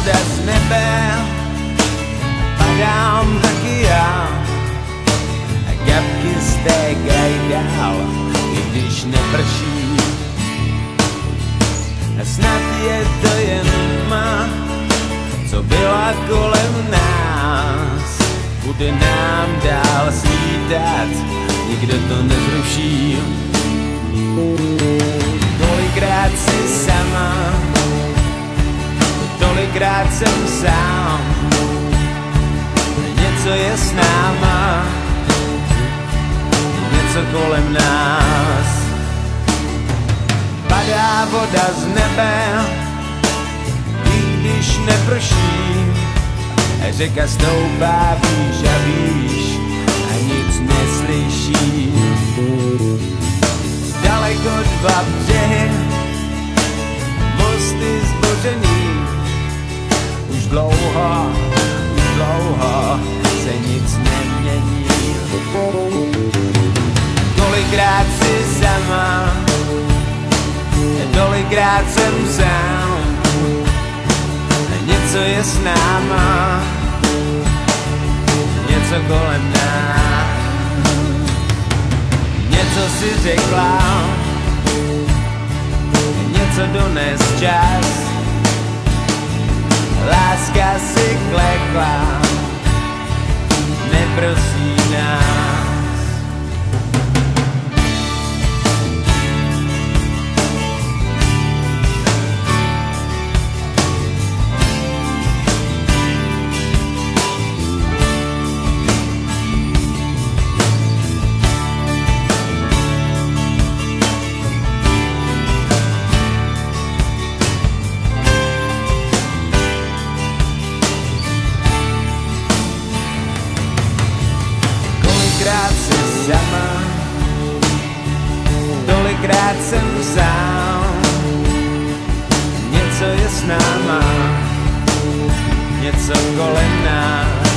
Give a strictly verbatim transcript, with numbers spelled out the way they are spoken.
voda z nebe, padám taky já. A kapky stékají dál, i když neprší. A snad je to jen tma, co byla kolem nás. Bude nám dál svítat, nikdo to nezruší. Tolikrát si sama, tolikrát jsem sám. Něco je s náma, něco kolem nás. Padá voda z nebe, i když neprší. Řeka stoupá, víš a víš, a nic neslyší. Daleko dva břehy, mosty zbořený. Už dlouho, už dlouho se nic nemění. Tolikrát si sama, tolikrát jsem sám. Něco je s náma, něco kolem nás. Něco si řekla, něco dones čas. Láska si klekla, neprosí nás. Tolikrát si sama, tolikrát jsem sám. Něco je s náma, něco kolem nás.